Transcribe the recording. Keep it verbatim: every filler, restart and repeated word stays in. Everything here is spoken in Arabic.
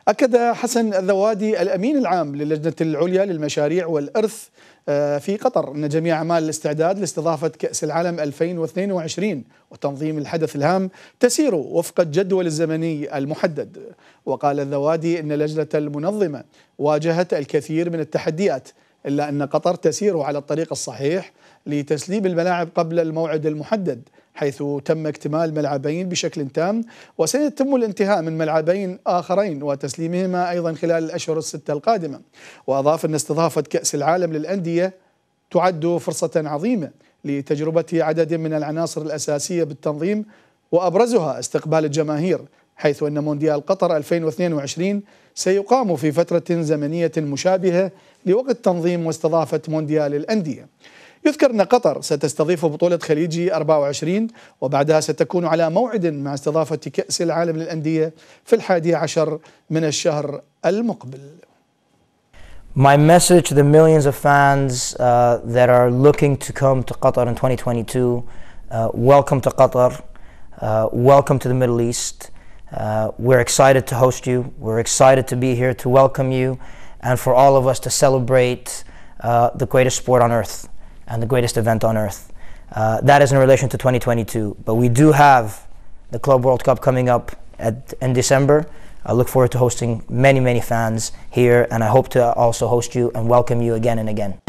أكد حسن الذوادي الأمين العام للجنة العليا للمشاريع والإرث في قطر أن جميع أعمال الاستعداد لاستضافة كأس العالم ألفين واثنين وعشرين وتنظيم الحدث الهام تسير وفق الجدول الزمني المحدد. وقال الذوادي أن اللجنة المنظمة واجهت الكثير من التحديات إلا أن قطر تسير على الطريق الصحيح لتسليم الملاعب قبل الموعد المحدد، حيث تم اكتمال ملعبين بشكل تام، وسيتم الانتهاء من ملعبين آخرين وتسليمهما أيضا خلال الأشهر الستة القادمة. وأضاف أن استضافة كأس العالم للأندية تعد فرصة عظيمة لتجربة عدد من العناصر الأساسية بالتنظيم، وأبرزها استقبال الجماهير، حيث أن مونديال قطر ألفين واثنين وعشرين سيقام في فترة زمنية مشابهة لوقت تنظيم واستضافة مونديال الأندية. يذكر أن قطر ستستضيف بطولة خليجي أربعة وعشرين وبعدها ستكون على موعد مع استضافة كأس العالم للأندية في الحادي عشر من الشهر المقبل. My message to the millions of fans uh, that are looking to come to Qatar in twenty twenty-two, uh, welcome to Qatar, uh, welcome to the Middle East. Uh, we're excited to host you, we're excited to be here to welcome you, and for all of us to celebrate uh, the greatest sport on earth and the greatest event on earth. Uh, that is in relation to twenty twenty-two, but we do have the Club World Cup coming up at, in December. I look forward to hosting many, many fans here, and I hope to also host you and welcome you again and again.